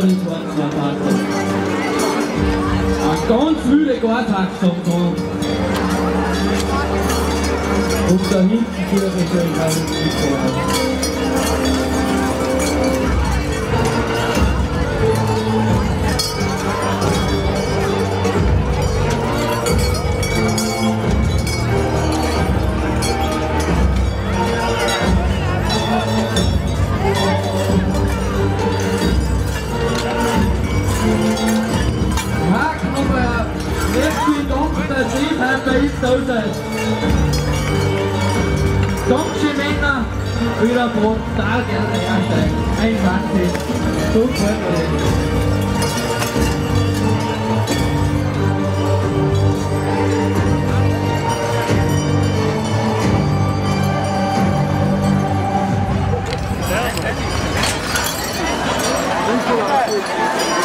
das waren 2 Tage. Ganz viele Gartaxen da. Und da hinten führt es natürlich auch nicht vor. Bei uns da seid. Dankeschön Männer, wieder brutal gerne einsteigen. Ein Wahnsinn. So gefällt mir das. Ja,